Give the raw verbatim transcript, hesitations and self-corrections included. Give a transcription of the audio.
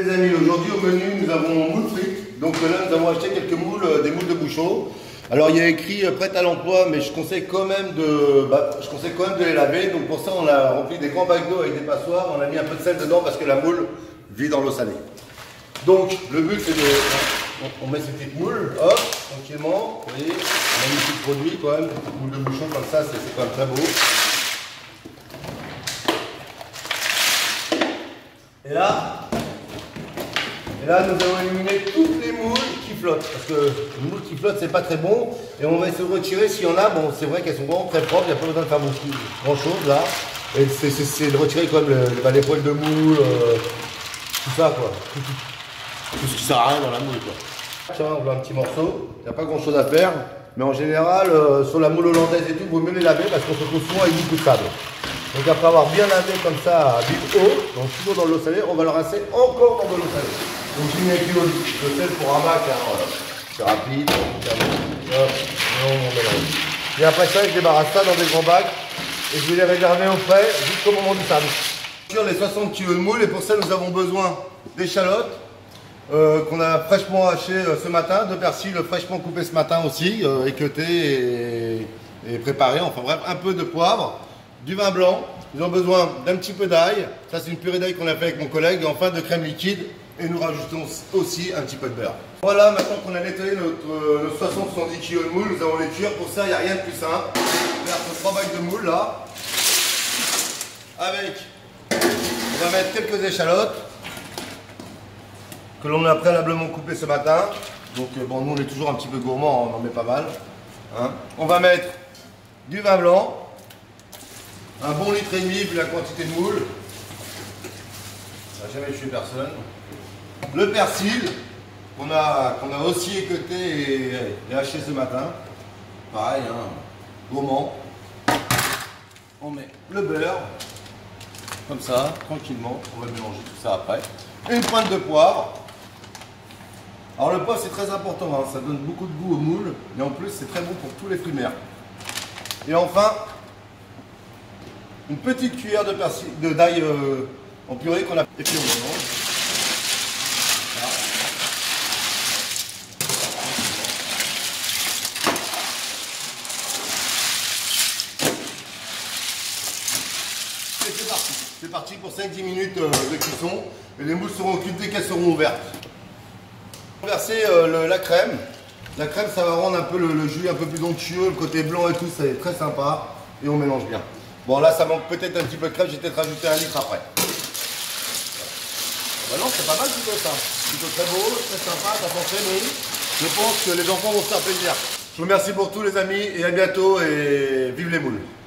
les amis, aujourd'hui au menu nous avons moules frites. Donc là nous avons acheté quelques moules, euh, des moules de bouchon. Alors il y a écrit euh, prêt à l'emploi, mais je conseille quand même de bah, je conseille quand même de les laver. Donc pour ça on a rempli des grands bacs d'eau avec des passoires, on a mis un peu de sel dedans parce que la moule vit dans l'eau salée. Donc le but c'est de. On, on met ces petites moules, hop, tranquillement, vous voyez, magnifique produit quand même, petites moules de bouchon comme ça, c'est quand même très beau. Et là, et là, nous allons éliminer toutes les moules qui flottent. Parce que les moules qui flottent, c'est pas très bon. Et on va essayer de retirer s'il y en a. Bon, c'est vrai qu'elles sont vraiment très propres, il n'y a pas besoin de faire beaucoup, grand chose là. Et c'est de retirer comme le, bah, les poils de moule, euh, tout ça quoi. Tout, tout, tout ce qui sert à rien dans la moule quoi. Tiens, on voit un petit morceau, il n'y a pas grand chose à faire. Mais en général, euh, sur la moule hollandaise et tout, il vaut mieux les laver parce qu'on se retrouve souvent avec beaucoup de sable. Donc après avoir bien lavé comme ça à vide eau, donc toujours dans l'eau salée, on va le rincer encore dans de l'eau salée. Donc j'ai mis un kilo de sel pour un bac, hein, voilà. C'est rapide, on mélange. Et après ça, je débarrasse ça dans des grands bacs et je vais les réserver au frais jusqu'au moment du service. Sur les soixante kilos de moules, et pour ça nous avons besoin d'échalotes euh, qu'on a fraîchement hachées euh, ce matin, de persil fraîchement coupé ce matin aussi, euh, équeuté et, et préparé, enfin bref, un peu de poivre. Du vin blanc, nous avons besoin d'un petit peu d'ail, ça c'est une purée d'ail qu'on a fait avec mon collègue, et enfin de crème liquide, et nous rajoutons aussi un petit peu de beurre. Voilà, maintenant qu'on a nettoyé notre, notre soixante à soixante-dix kilos de moules, nous allons les cuire. Pour ça, il n'y a rien de plus simple. On va faire trois bacs de moules là, avec, on va mettre quelques échalotes, que l'on a préalablement coupées ce matin. Donc bon, nous on est toujours un petit peu gourmand, on en met pas mal. Hein. On va mettre du vin blanc. Un bon litre et demi vu la quantité de moules. Ça n'a jamais tué personne. Le persil qu'on a, qu'on a aussi équeuté et, et haché ce matin. Pareil, hein, gourmand. On met le beurre. Comme ça, tranquillement. On va mélanger tout ça après. Une pointe de poivre. Alors le poivre c'est très important, hein, ça donne beaucoup de goût aux moules. Mais en plus c'est très bon pour tous les fruits de mer. Et enfin, une petite cuillère de persil, de d'ail euh, en purée qu'on a. Et puis on mélange. Voilà. Et c'est parti. C'est parti pour cinq à dix minutes euh, de cuisson. Et les moules seront cuites dès qu'elles seront ouvertes. On va verser euh, le, la crème. La crème, ça va rendre un peu le, le jus un peu plus onctueux, le côté blanc et tout, c'est très sympa. Et on mélange bien. Bon là ça manque peut-être un petit peu de crème, j'ai peut-être rajouté un litre après. Bah non, c'est pas mal plutôt ça. Plutôt très beau, très sympa, ça sent très bon. Je pense que les enfants vont se faire plaisir. Je vous remercie pour tout les amis et à bientôt et vive les moules.